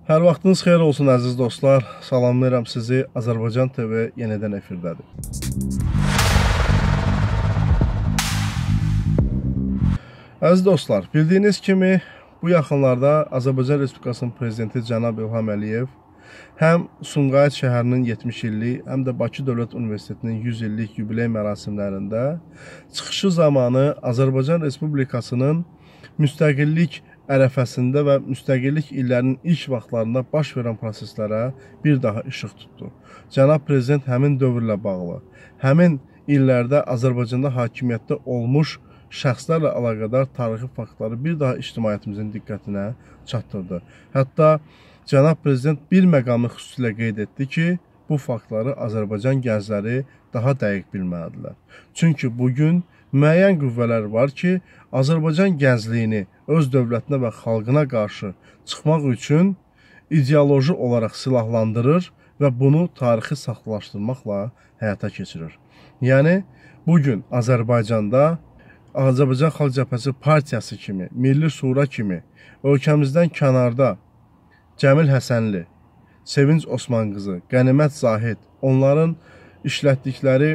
Hər vaxtınız xeyir olsun əziz dostlar. Salamlayıram sizi. Azərbaycan TV yenidən efirdədir. Əziz dostlar, bildiyiniz kimi bu yaxınlarda Azərbaycan Respublikasının Prezidenti cənab İlham Əliyev həm Sumqayıt şəhərinin 70 illik, həm də Bakı Dövlət Universitetinin 100 illik yubiley mərasimlərində çıxışı zamanı Azərbaycan Respublikasının müstəqillik ərəfəsində və müstəqillik illərinin ilk vaxtlarında baş verən proseslərə bir daha işıq tutdu. Cənab Prezident həmin dövrlə bağlı, həmin illərdə Azərbaycanda hakimiyyətdə olmuş şəxslərlə əlaqədar tarixi faktları bir daha ictimaiyyətimizin diqqətinə çatdırdı. Hətta Cənab Prezident bir məqamı xüsusilə qeyd etdi ki, bu faktları Azərbaycan gəncləri daha dəqiq bilməlidirlər. Çünki bugün müəyyən qüvvələr var ki, Azərbaycan gəncliyini öz dövlətinə və xalqına qarşı çıxmaq üçün ideoloji olaraq silahlandırır və bunu tarixi saxtalaşdırmaqla həyata keçirir. Yəni, bugün Azərbaycanda Azərbaycan Xalq Cəbhəsi Partiyası kimi, Milli Şura kimi, ölkəmizdən kənarda Cəmil Həsənli, Sevinç Osman qızı, Qənimət Zahid, onların işlətdikləri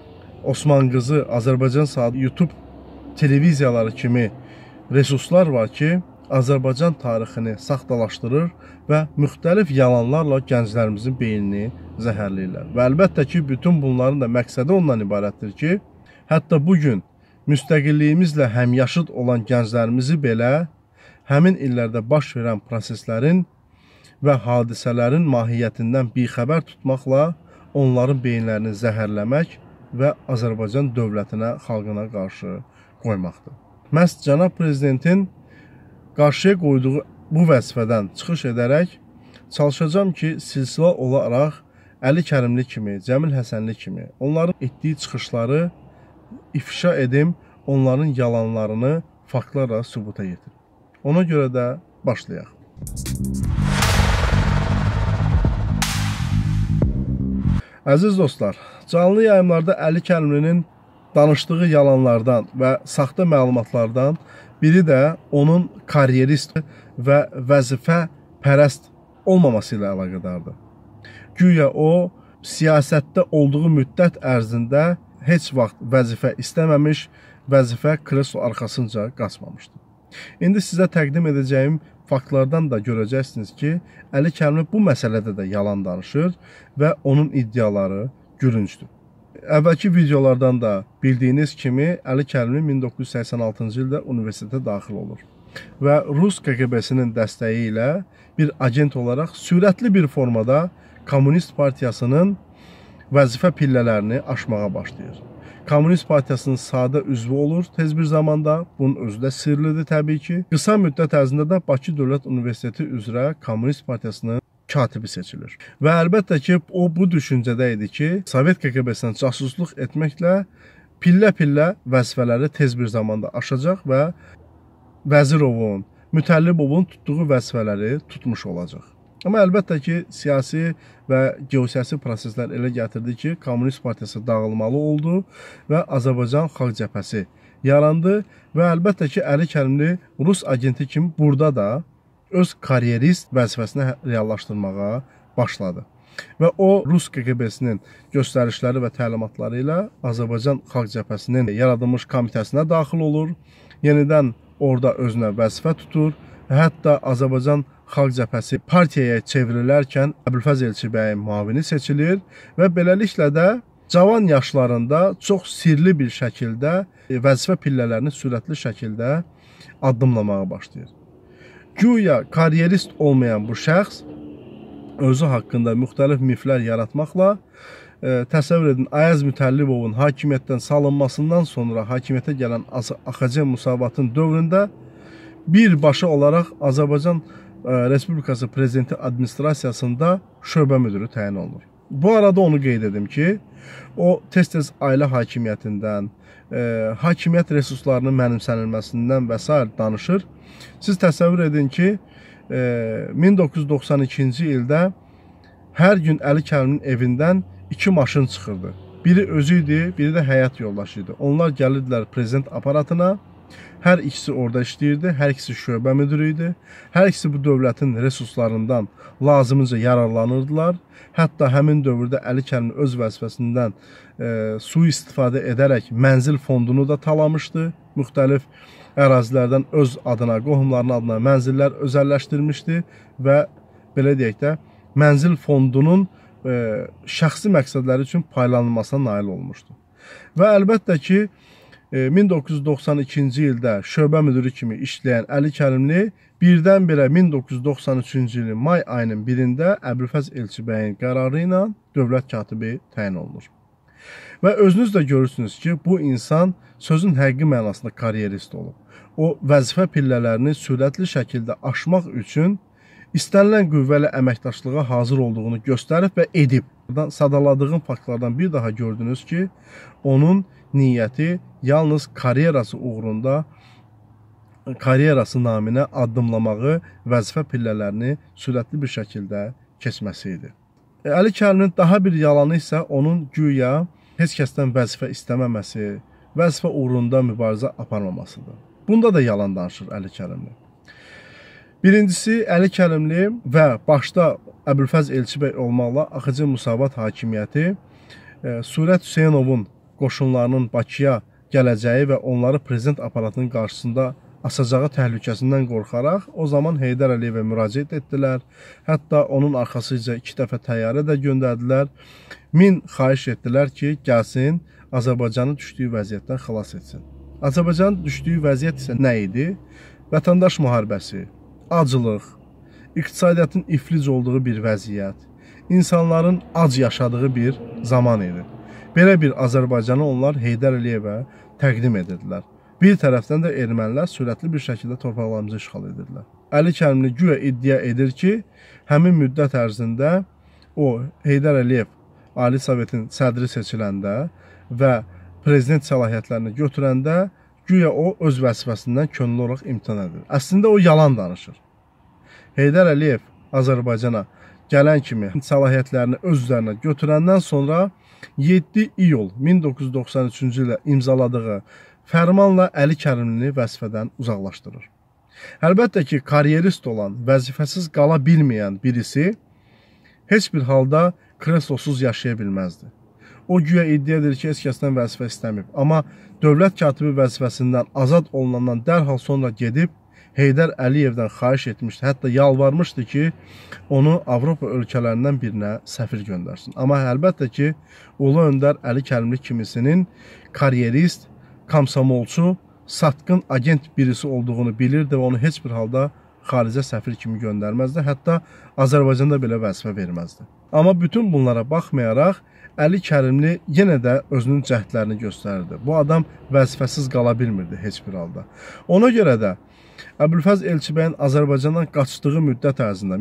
Osman qızı, Azərbaycan Saat, YouTube televiziyaları kimi resurslar var ki, Azərbaycan tarixini saxtalaşdırır və müxtəlif yalanlarla gənclərimizin beynini zəhərləyirlər. Və əlbəttə ki, bütün bunların da məqsədi ondan ibarətdir ki, hətta bugün müstəqilliyimizlə həmyaşıd olan gənclərimizi belə həmin illərdə baş verən proseslərin və hadisələrin mahiyyətindən bixəbər tutmaqla onların beyinlərini zəhərləmək və Azərbaycan dövlətinə, xalqına qarşı qoymaqdır. Məhz Cənab Prezidentin qarşıya qoyduğu bu vəzifədən çıxış edərək çalışacağam ki, silsilə olaraq Əli Kərimli kimi, Cəmil Həsənli kimi onların etdiyi çıxışları ifşa edim, onların yalanlarını faktlarla sübuta yetir. Ona görə də başlayaq. Əziz dostlar, canlı yayımlarda Əli Kərimlinin danışdığı yalanlardan və saxta məlumatlardan biri də onun karyerist və vəzifə pərəst olmaması ilə əlaqədardır. Güya o, siyasətdə olduğu müddət ərzində heç vaxt vəzifə istəməmiş, vəzifə kreslo arxasınca qaçmamışdır. İndi sizə təqdim edəcəyim faktlardan da görəcəksiniz ki, Əli Kərimli bu məsələdə də yalan danışır və onun iddiaları gülüncdür. Əvvəlki videolardan da bildiyiniz kimi Əli Kərimli 1986-cı ildə universitetə daxil olur və Rus KGB-sinin dəstəyi ilə bir agent olaraq sürətli bir formada Komünist Partiyasının vəzifə pillələrini aşmağa başlayır. Komünist Partiyasının sadə üzvü olur tez bir zamanda, bunun özü də sirlidir təbii ki. Qısa müddət ərzində də Bakı Dövlət Universiteti üzrə Komünist Partiyasının katibi seçilir. Və əlbəttə ki, o bu düşüncədə idi ki, Sovet KGB-sinə casusluq etməklə pillə-pillə vəzifələri tez bir zamanda aşacaq və Vəzirovun, Mütəllibovun tutduğu vəzifələri tutmuş olacaq. Amma əlbəttə ki, siyasi və geosiyasi proseslər elə gətirdi ki, Komünist Partiyası dağılmalı oldu və Azərbaycan Xalq Cəbhəsi yarandı və əlbəttə ki, Əli Kərimli Rus agenti kimi burada da öz karyerist vəzifəsini reallaşdırmağa başladı. Və o, Rus KGB-sinin göstərişləri və təlimatları ilə Azərbaycan Xalq Cəbhəsinin yaradılmış komitəsinə daxil olur, yenidən orada özünə vəzifə tutur, hətta Azərbaycan Xalq Cəbhəsi partiyaya çevrilərkən Əbülfəz Elçibəyin müavini seçilir və beləliklə də cavan yaşlarında çox sirli bir şəkildə vəzifə pillələrini sürətli şəkildə addımlamağa başlayır. Güya karyerist olmayan bu şəxs özü haqqında müxtəlif miflər yaratmaqla təsəvvür edin, Ayaz Mütəllibovun hakimiyyətdən salınmasından sonra hakimiyyətə gələn AXC Musavatın dövründə birbaşa olaraq Azərbaycan Respublikası Prezidenti Administrasiyasında şöbə müdürü təyin olunur. Bu arada onu qeyd edim ki, o tez-tez ailə hakimiyyətindən, hakimiyyət resurslarının mənimsənilməsindən və s. danışır. Siz təsəvvür edin ki, 1992-ci ildə hər gün Əli Kərimlinin evindən 2 maşın çıxırdı. Biri özü idi, biri də həyat yoldaşı idi. Onlar gəlirdilər prezident aparatına Hər ikisi orada işləyirdi, hər ikisi şöbə müdürü idi. Hər ikisi bu dövlətin resurslarından lazımınca yararlanırdılar. Hətta həmin dövrdə Əli Kərimli öz vəzifəsindən sui-istifadə edərək mənzil fondunu da talamışdı. Müxtəlif ərazilərdən öz adına, qohumlarının adına mənzillər özəlləşdirmişdi və belə deyək də, mənzil fondunun şəxsi məqsədləri üçün paylanılmasına nail olmuşdu. Və əlbəttə ki, 1992-ci ildə şöbə müdürü kimi işləyən Əli Kərimli birdən-birə 1993-cü ilin may ayının 1-də Əbülfəz Elçibəyin qərarı ilə dövlət katibi təyin olunur. Və özünüz də görürsünüz ki, bu insan sözün həqiqi mənasında karyerist olub. O, vəzifə pillələrini sürətli şəkildə aşmaq üçün istənilən qüvvəli əməkdaşlığa hazır olduğunu göstərib və edib. Sadaladığım faktlardan bir daha gördünüz ki, onun niyyəti yalnız karyerası uğrunda, karyerası naminə addımlamağı, vəzifə pillələrini sürətli bir şəkildə keçməsi idi. Əli Kərimlinin daha bir yalanı isə onun güya heç kəsdən vəzifə istəməməsi, vəzifə uğrunda mübarizə aparmamasıdır. Bunda da yalan danışır Əli Kərimli. Birincisi, Əli Kərimli və başda Əbülfəz Elçibəy olmaqla AXC Müsavat Hakimiyyəti Surət Hüseynovun qoşunlarının Bakıya gələcəyi və onları prezident aparatının qarşısında asacağı təhlükəsindən qorxaraq o zaman Heydər Əliyevə müraciət etdilər. Hətta onun arxasıca 2 dəfə təyyarə də göndərdilər. Xahiş etdilər ki, gəlsin, Azərbaycanın düşdüyü vəziyyətdən xilas etsin. Azərbaycanın düşdüyü vəziyyət isə nə idi? Vətəndaş müharibəsi, acılıq, iqtisadiyyatın iflic olduğu bir vəziyyət, insanların ac yaşadığı bir zaman idi. Belə bir Azərbaycanı onlar Heydər Əliyevə təqdim edirdilər. Bir tərəfdən də ermənilər sürətli bir şəkildə torpaqlarımızı işğal edirdilər. Əli Kərimli güya iddia edir ki, həmin müddət ərzində o Heydər Əliyev Ali Sovetin sədri seçiləndə və prezident səlahiyyətlərini götürəndə güya o öz vəzifəsindən könüllü olaraq imtina edir. Əslində o yalan danışır. Heydər Əliyev Azərbaycana gələn kimi səlahiyyətlərini öz üzərinə götürəndən sonra 7 iyul 1993-cü ildə imzaladığı fərmanla Əli Kərimlini vəzifədən uzaqlaşdırır. Əlbəttə ki, karyerist olan, vəzifəsiz qala bilməyən birisi heç bir halda kreslosuz yaşaya bilməzdi. O güya iddia edir ki, heç kəsdən vəzifə istəməyib. Amma dövlət katibi vəzifəsindən azad olunandan dərhal sonra gedib Heydər Əliyevdən xahiş etmişdi, hətta yalvarmışdı ki, onu Avropa ölkələrindən birinə səfir göndərsin. Amma əlbəttə ki, Ulu Öndər Əli Kərimli kimisinin karyerist, komsomolçu, satqın agent birisi olduğunu bilirdi və onu heç bir halda xaricə səfir kimi göndərməzdi, hətta Azərbaycanda belə vəzifə verməzdi. Amma bütün bunlara baxmayaraq, Əli Kərimli yenə də özünün cəhdlərini göstərirdi. Bu adam vəzifəsiz qala bilmirdi heç bir halda. Ona görə də Əbülfəz Elçibəyin Azərbaycandan qaçdığı müddət ərzində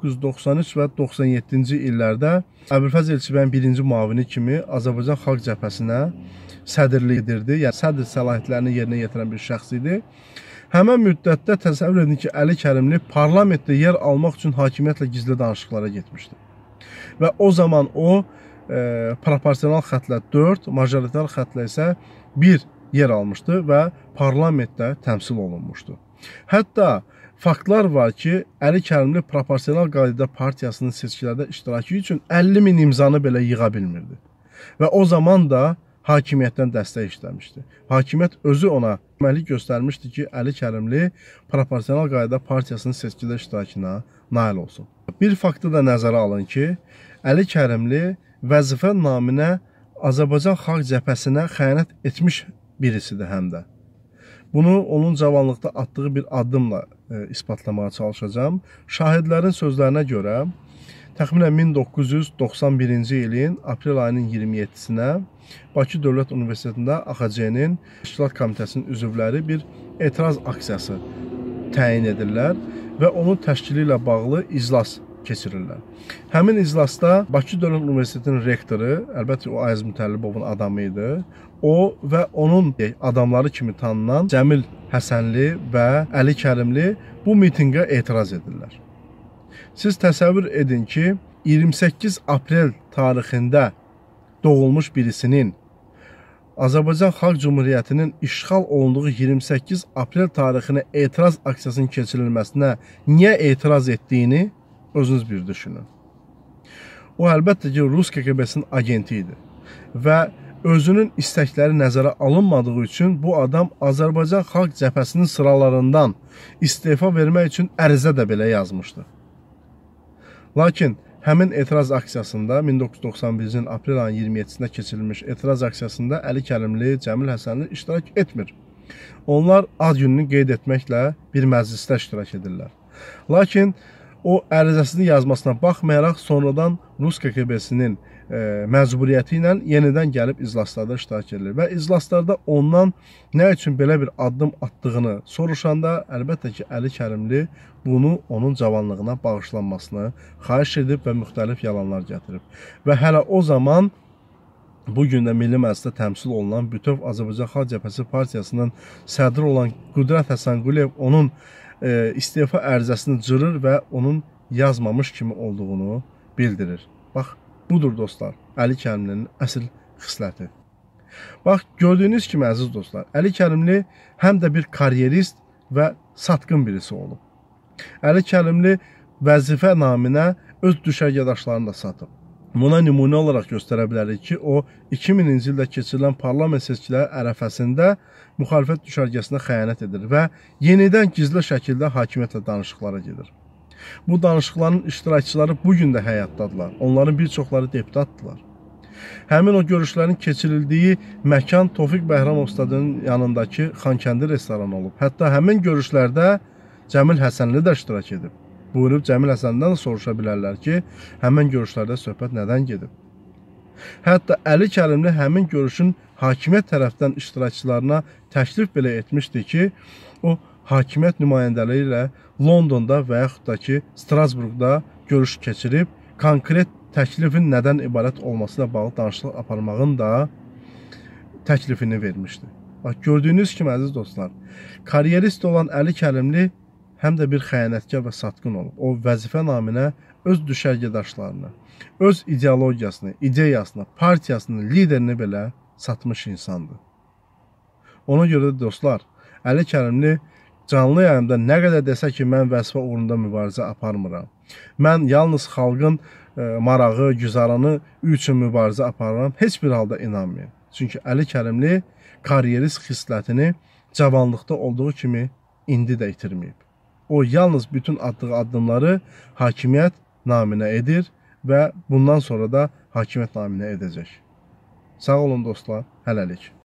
1993 və 97-ci illərdə Əbülfəz Elçibəyin birinci müavini kimi Azərbaycan Xalq Cəbhəsinə sədrlik edirdi. Yəni sədr səlahiyyətlərini yerinə yetirən bir şəxs idi. Həmin müddətdə təsəvvür edin ki, Əli Kərimli parlamentdə yer almaq üçün hakimiyyətlə gizli danışıqlara getmişdi. Və o zaman o proporsional xətlə 4, majoritar xətlə isə 1 yer almışdı və parlamentdə təmsil olunmuşdu. Hətta faktlar var ki, Əli Kərimli proporsional qaydada partiyasının seçkilərdə iştirakı üçün 50.000 imzanı belə yığa bilmirdi. Və o zaman da hakimiyyətdən dəstək işləmişdi. Hakimiyyət özü ona köməklik göstərmişdi ki, Əli Kərimli proporsional qaydada partiyasının seçkidə iştirakına nail olsun. Bir faktı da nəzərə alın ki, Əli Kərimli vəzifə naminə Azərbaycan Xalq Cəbhəsinə xəyanət etmiş birisidir həm də. Bunu onun cavanlıqda atdığı bir addımla isbatlamağa çalışacağım. Şahidlərin sözlərinə görə təxminən 1991-ci ilin aprel ayının 27-sinə Bakı Dövlət Universitetində AXC-nin Təşkilat Komitəsinin üzvləri bir etiraz aksiyası təyin edirlər və onun təşkili ilə bağlı iclas keçirirlər. Həmin iclasda Bakı Dövlət Universitetinin rektoru, əlbəttə o Ayaz Mütəllibovun adamı idi, o və onun adamları kimi tanınan Cəmil Həsənli və Əli Kərimli bu mitinqə etiraz edirlər. Siz təsəvvür edin ki, 28 aprel tarixində doğulmuş birisinin Azərbaycan Xalq Cümhuriyyətinin işğal olunduğu 28 aprel tarixinə etiraz aksiyasının keçirilməsinə niyə etiraz etdiyini özünüz bir düşünün. O, əlbəttə ki, Rus KGB-sinin agenti idi və özünün istəkləri nəzərə alınmadığı üçün bu adam Azərbaycan Xalq Cəbhəsinin sıralarından istefa vermək üçün ərizə də belə yazmışdı. Lakin həmin etiraz aksiyasında 1991-ci ilin aprel ayının 27-sində keçirilmiş etiraz aksiyasında Əli Kərimli, Cəmil Həsənli iştirak etmir. Onlar ad gününü qeyd etməklə bir məclisdə iştirak edirlər. Lakin o ərizəsini yazmasına baxmayaraq sonradan Rus KGB-sinin məcburiyyəti ilə yenidən gəlib iclaslarda iştirak edilir və iclaslarda ondan nə üçün belə bir addım attığını soruşanda əlbəttə ki, Əli Kərimli bunu onun cavanlığına bağışlanmasını xahiş edib və müxtəlif yalanlar gətirib. Və hələ o zaman bugün də Milli Məclisdə təmsil olunan bütöv Azərbaycan Xalq Cəbhəsi Partiyasının sədri olan Qüdrət Həsənquliyev onun istefa ərizəsini cırır və onun yazmamış kimi olduğunu bildirir. Bax, budur dostlar, Əli Kərimlinin əsl xisləti. Bax, gördüyünüz kimi əziz dostlar, Əli Kərimli həm də bir karyerist və satqın birisi olub. Əli Kərimli vəzifə naminə öz düşərgədaşlarını da satıb. Buna nümunə olaraq göstərə bilərik ki, o 2000-ci ildə keçirilən parlament seçkiləri ərəfəsində müxalifət düşərgəsinə xəyanət edir və yenidən gizli şəkildə hakimiyyətlə danışıqlara gedir. Bu danışıqların iştirakçıları bugün də həyatdadırlar. Onların bir çoxları deputatdırlar. Həmin o görüşlərin keçirildiyi məkan Tofiq Bəhramov stadionunun yanındakı Xankəndi restoranı olub. Hətta həmin görüşlərdə Cəmil Həsənli də iştirak edib. Buyurub Cəmil Həsəndən də soruşa bilərlər ki, həmin görüşlərdə söhbət nədən gedib? Hətta Əli Kərimli həmin görüşün hakimiyyət tərəfdən iştirakçılarına təklif belə etmişdi ki, o hakimiyyət nümayəndələri ilə Londonda və yaxud da ki, Strasburqda görüş keçirib, konkret təklifin nədən ibarət olması ilə bağlı danışıq aparmağın da təklifini vermişdi. Bax, gördüyünüz kimi, əziz dostlar, karyerist olan Əli Kərimli həm də bir xəyanətkar və satqın olub. O, vəzifə naminə öz düşərgədaşlarını, öz ideologiyasını, ideyasını, partiyasını, liderini belə satmış insandır. Ona görə də dostlar, Əli Kərimli canlı yayımda nə qədər desə ki, mən vəzifə uğrunda mübarizə aparmıram. Mən yalnız xalqın marağı, güzaranı üçün mübarizə aparıram. Heç bir halda inanmayın. Çünki Əli Kərimli karyerist xislətini cavanlıqda olduğu kimi indi də itirməyib. O, yalnız bütün atdığı addımları hakimiyyət naminə edir və bundan sonra da hakimiyyət naminə edəcək. Sağ olun dostlar, hələlik.